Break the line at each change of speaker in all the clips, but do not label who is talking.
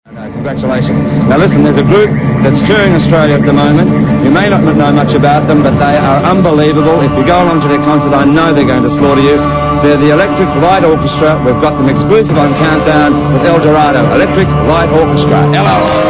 Congratulations. Now listen, there's a group that's touring Australia at the moment. You may not know much about them, but they are unbelievable. If you go along to their concert, I know they're going to slaughter you. They're the Electric Light Orchestra. We've got them exclusive on Countdown with El Dorado. Electric Light Orchestra. ELO.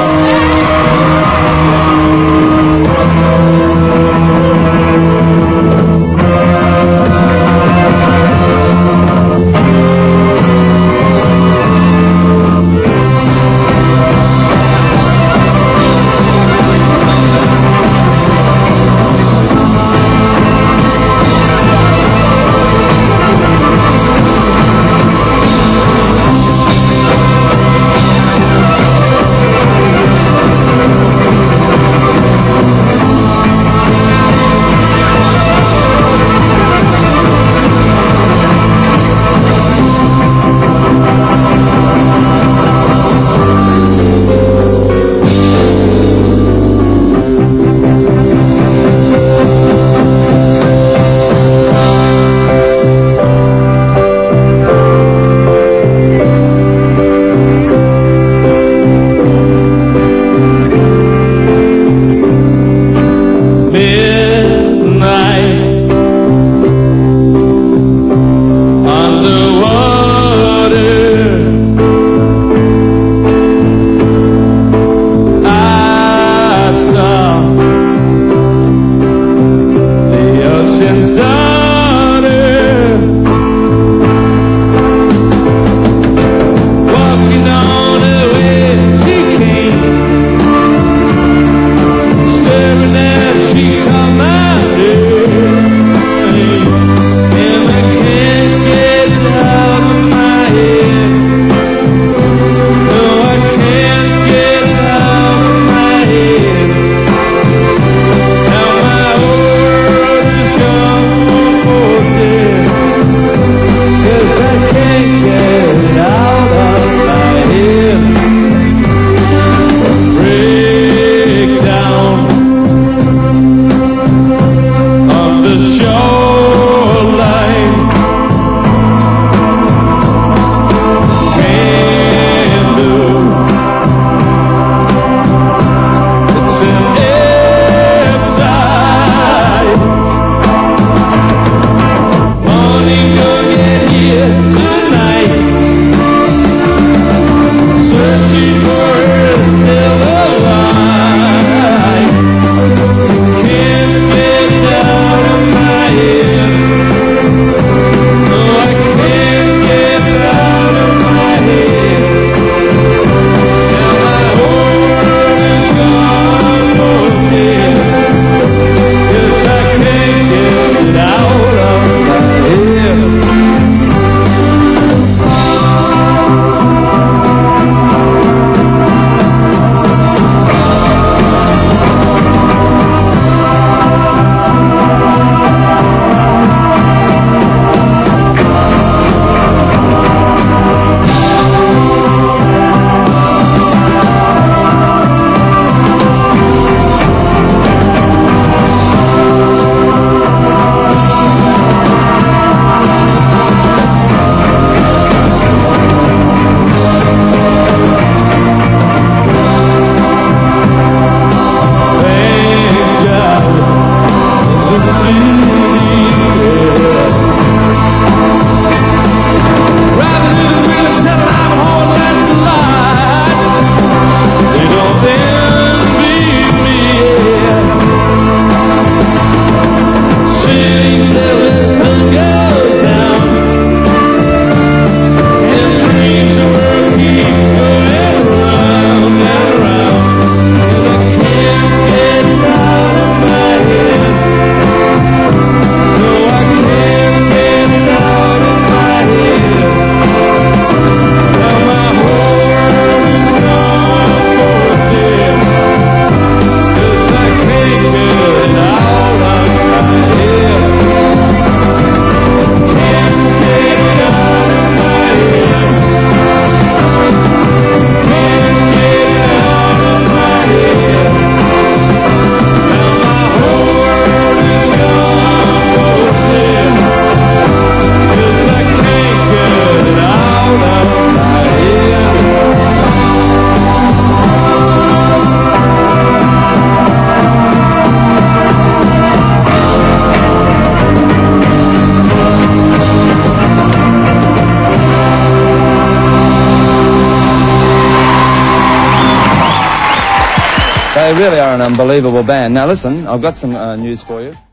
They really are an unbelievable band. Now listen, I've got some news for you.